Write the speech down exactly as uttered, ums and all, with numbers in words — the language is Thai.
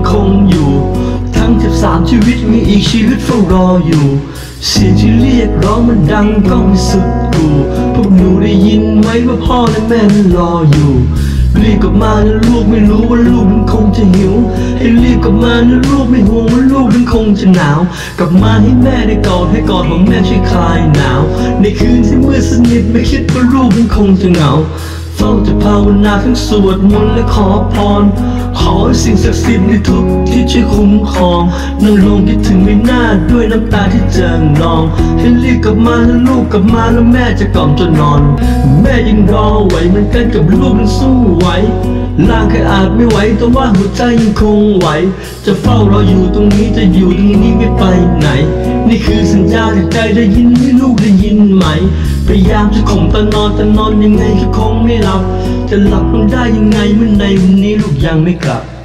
ยังคงอยู่ทั้งสิบสามชีวิตมีอีกชีวิตเฝ้ารออยู่เสียงที่เรียกร้องมันดังก้องสุดกูพวกหนูได้ยินไหมว่าพ่อและแม่นั้นรออยู่รีบกลับมานะลูกไม่รู้ว่าลูกมันคงจะหิวให้รีบกลับมานะลูกไม่ห่วงว่าลูกมันคงจะหนาวกลับมาให้แม่ได้กอดให้กอดของแม่ช่วยคลายหนาวในคืนที่มืดสนิทไม่คิดว่าลูกมันคงจะเหงาเฝ้าจะภาวนาทั้งสวดมนต์และขอพรขอสิ่งศักดิ์สิทธิ์ในทุกที่ช่วยคุ้มครองนั่งลงคิดถึงใบหน้าด้วยน้ำตาที่เจิ่งนองให้รีบกลับมาแล้วลูกกลับมาแล้วแม่จะกล่อมจนนอนแม่ยังรอไหวเหมือนกันกับลูกมันสู้ไหวร่างแค่อาจไม่ไหวแต่ว่าหัวใจยังคงไหวจะเฝ้ารออยู่ตรงนี้จะอยู่ตรงนี้ไม่ไปไหนนี่คือสัญญาจากใจได้ยินไหมลูกได้ยินไหมพยายามจะข่มตานอนแต่นอนยังไงก็คงไม่หลับจะหลับลงได้ยังไงเมื่อในวันนี้ลูกยังไม่กลับ